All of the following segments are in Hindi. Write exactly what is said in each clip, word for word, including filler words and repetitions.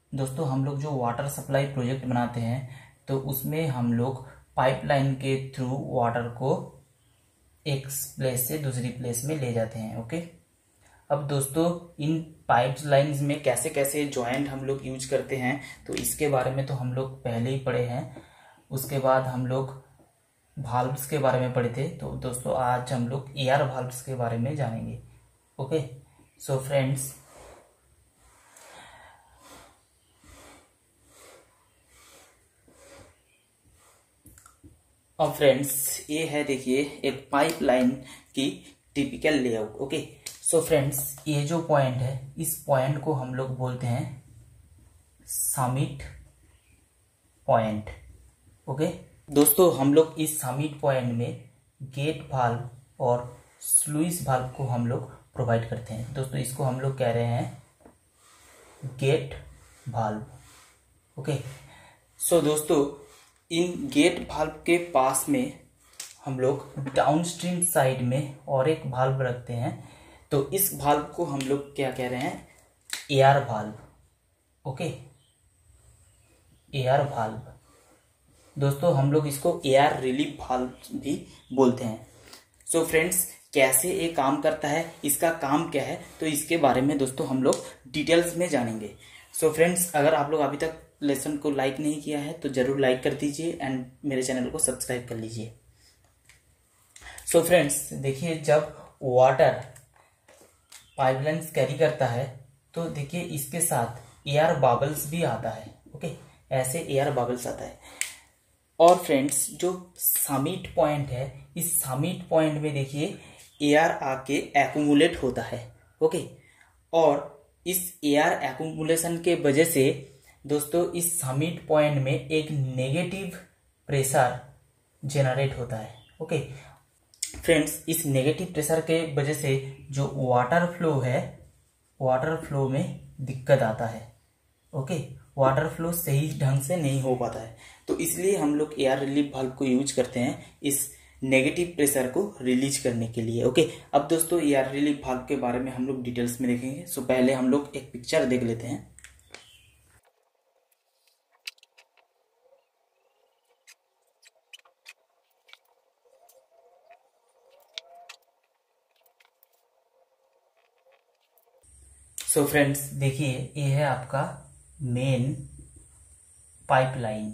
दोस्तों हम लोग जो वाटर सप्लाई प्रोजेक्ट बनाते हैं तो उसमें हम लोग पाइपलाइन के थ्रू वाटर को एक प्लेस से दूसरी प्लेस में ले जाते हैं। ओके, अब दोस्तों इन पाइप लाइन्स में कैसे कैसे जॉइंट हम लोग यूज करते हैं तो इसके बारे में तो हम लोग पहले ही पढ़े हैं। उसके बाद हम लोग वाल्व्स के बारे में पढ़े थे, तो दोस्तों आज हम लोग एयर वाल्व्स के बारे में जानेंगे। ओके, सो फ्रेंड्स अब फ्रेंड्स ये है, देखिए एक पाइपलाइन की typical layout. Okay, so friends ये जो पॉइंट है इस पॉइंट को हम लोग बोलते हैं समिट पॉइंट। ओके दोस्तों, हम लोग इस समिट पॉइंट में गेट वाल्व और स्लुइस वाल्व को हम लोग प्रोवाइड करते हैं। दोस्तों इसको हम लोग कह रहे हैं गेट वाल्व। ओके, सो दोस्तों इन गेट वाल्व के पास में हम लोग डाउनस्ट्रीम साइड में और एक वाल्व रखते हैं, तो इस वाल्व को हम लोग क्या कह रहे हैं, air valve. Okay, air valve. दोस्तों हम लोग इसको एयर रिलीफ वाल्व भी बोलते हैं। सो फ्रेंड्स कैसे ये काम करता है, इसका काम क्या है, तो इसके बारे में दोस्तों हम लोग डिटेल्स में जानेंगे। सो फ्रेंड्स अगर आप लोग अभी तक लेसन को लाइक नहीं किया है तो जरूर लाइक कर दीजिए एंड मेरे चैनल को सब्सक्राइब कर लीजिए। सो फ्रेंड्स देखिए, जब वाटर पाइपलाइंस कैरी करता है तो देखिए इसके साथ एयर बबल्स भी आता है। ओके, ऐसे एयर बबल्स आता है। और फ्रेंड्स जो समिट पॉइंट है, इस समिट पॉइंट में देखिए एयर आके एक्यूमुलेट होता है। ओके, और इस एयर एक्यूमुलेशन के वजह से दोस्तों इस समिट पॉइंट में एक नेगेटिव प्रेशर जनरेट होता है। ओके फ्रेंड्स, इस नेगेटिव प्रेशर के वजह से जो वाटर फ्लो है, वाटर फ्लो में दिक्कत आता है। ओके, वाटर फ्लो सही ढंग से नहीं हो पाता है, तो इसलिए हम लोग एयर रिलीफ वाल्व को यूज करते हैं इस नेगेटिव प्रेशर को रिलीज करने के लिए। ओके, अब दोस्तों एयर रिलीफ वाल्व के बारे में हम लोग डिटेल्स में देखेंगे। सो पहले हम लोग एक पिक्चर देख लेते हैं। सो फ्रेंड्स देखिए, ये है आपका मेन पाइपलाइन।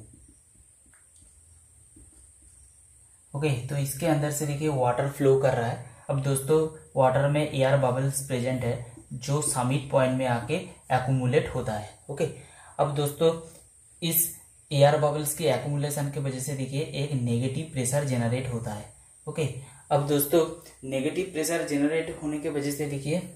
ओके, तो इसके अंदर से देखिए वाटर फ्लो कर रहा है। अब दोस्तों वाटर में एयर बबल्स प्रेजेंट है जो समिट पॉइंट में आके एक्यूमुलेट होता है। ओके, अब दोस्तों इस एयर बबल्स की एक्यूमुलेशन की वजह से देखिए एक नेगेटिव प्रेशर जनरेट होता है। ओके, अब दोस्तों नेगेटिव प्रेशर जनरेट होने की वजह से देखिए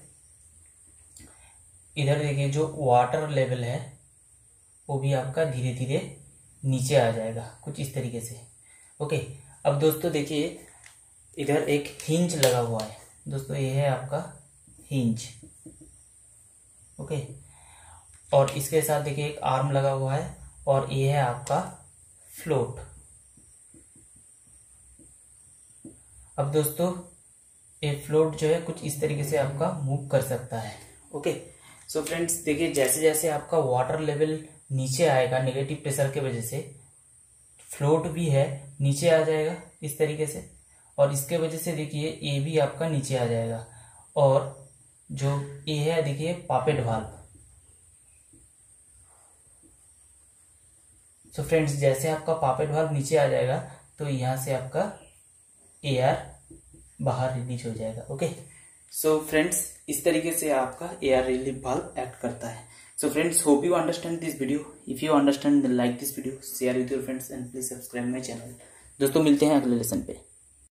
इधर देखिए जो वाटर लेवल है वो भी आपका धीरे धीरे नीचे आ जाएगा कुछ इस तरीके से। ओके, अब दोस्तों देखिए इधर एक हिंज लगा हुआ है। दोस्तों ये है आपका हिंज। ओके, और इसके साथ देखिए एक आर्म लगा हुआ है और ये है आपका फ्लोट। अब दोस्तों ये फ्लोट जो है कुछ इस तरीके से आपका मूव कर सकता है। ओके, सो फ्रेंड्स देखिए जैसे जैसे आपका वाटर लेवल नीचे आएगा नेगेटिव प्रेशर की वजह से, फ्लोट भी है नीचे आ जाएगा इस तरीके से, और इसके वजह से देखिए ये भी आपका नीचे आ जाएगा। और जो ये है देखिए पापेट वाल्व। सो फ्रेंड्स जैसे आपका पापेट वाल्व नीचे आ जाएगा तो यहाँ से आपका एयर बाहर रिलीज हो जाएगा। ओके, सो फ्रेंड्स इस तरीके से आपका एयर रिलीफ वाल्व एक्ट करता है। So friends hope you understand this video. If you understand like this video, share with your friends and please subscribe my channel. दोस्तों मिलते हैं अगले लेसन पे।